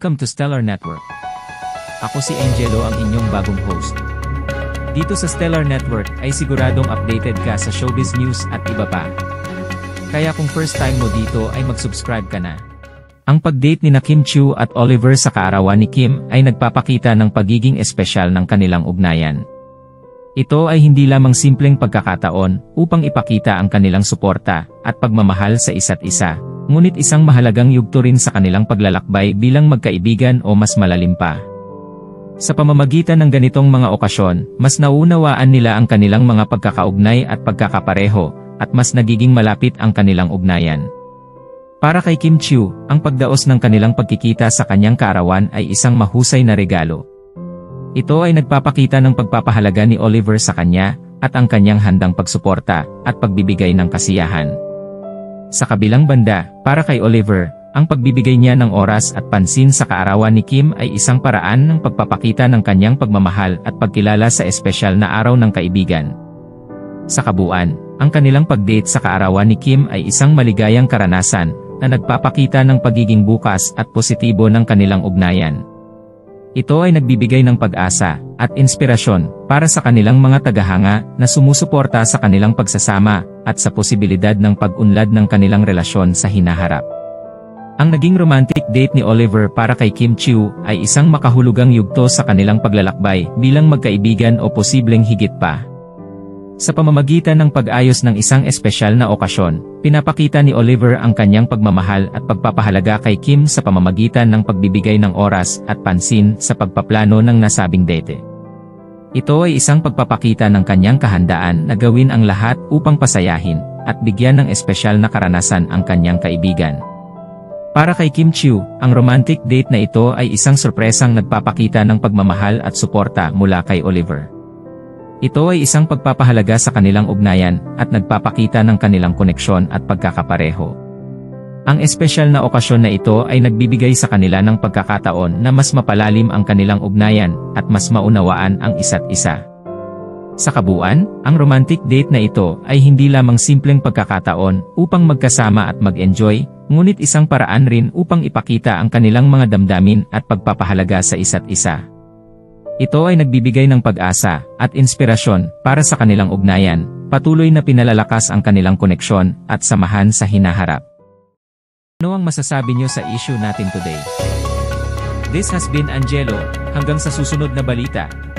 Welcome to Stellar Network. Ako si Angelo, ang inyong bagong host. Dito sa Stellar Network ay siguradong updated ka sa showbiz news at iba pa. Kaya kung first time mo dito ay mag-subscribe ka na. Ang pag-date ni Kim Chiu at Oliver sa kaarawan ni Kim ay nagpapakita ng pagiging espesyal ng kanilang ugnayan. Ito ay hindi lamang simpleng pagkakataon upang ipakita ang kanilang suporta at pagmamahal sa isa't isa, ngunit isang mahalagang yugto rin sa kanilang paglalakbay bilang magkaibigan o mas malalim pa. Sa pamamagitan ng ganitong mga okasyon, mas nauunawaan nila ang kanilang mga pagkakaugnay at pagkakapareho, at mas nagiging malapit ang kanilang ugnayan. Para kay Kim Chiu, ang pagdaos ng kanilang pagkikita sa kanyang kaarawan ay isang mahusay na regalo. Ito ay nagpapakita ng pagpapahalaga ni Oliver sa kanya, at ang kanyang handang pagsuporta at pagbibigay ng kasiyahan. Sa kabilang banda, para kay Oliver, ang pagbibigay niya ng oras at pansin sa kaarawan ni Kim ay isang paraan ng pagpapakita ng kanyang pagmamahal at pagkilala sa espesyal na araw ng kaibigan. Sa kabuuan, ang kanilang pag-date sa kaarawan ni Kim ay isang maligayang karanasan na nagpapakita ng pagiging bukas at positibo ng kanilang ugnayan. Ito ay nagbibigay ng pag-asa at inspirasyon para sa kanilang mga tagahanga na sumusuporta sa kanilang pagsasama at sa posibilidad ng pag-unlad ng kanilang relasyon sa hinaharap. Ang naging romantic date ni Oliver para kay Kim Chiu ay isang makahulugang yugto sa kanilang paglalakbay bilang magkaibigan o posibleng higit pa. Sa pamamagitan ng pag-ayos ng isang espesyal na okasyon, pinapakita ni Oliver ang kanyang pagmamahal at pagpapahalaga kay Kim sa pamamagitan ng pagbibigay ng oras at pansin sa pagpaplano ng nasabing date. Ito ay isang pagpapakita ng kanyang kahandaan na gawin ang lahat upang pasayahin at bigyan ng espesyal na karanasan ang kanyang kaibigan. Para kay Kim Chiu, ang romantic date na ito ay isang sorpresang nagpapakita ng pagmamahal at suporta mula kay Oliver. Ito ay isang pagpapahalaga sa kanilang ugnayan at nagpapakita ng kanilang koneksyon at pagkakapareho. Ang espesyal na okasyon na ito ay nagbibigay sa kanila ng pagkakataon na mas mapalalim ang kanilang ugnayan at mas maunawaan ang isa't isa. Sa kabuuan, ang romantic date na ito ay hindi lamang simpleng pagkakataon upang magkasama at mag-enjoy, ngunit isang paraan rin upang ipakita ang kanilang mga damdamin at pagpapahalaga sa isa't isa. Ito ay nagbibigay ng pag-asa at inspirasyon para sa kanilang ugnayan, patuloy na pinalalakas ang kanilang koneksyon at samahan sa hinaharap. Ano ang masasabi niyo sa issue natin today? This has been Angelo, hanggang sa susunod na balita.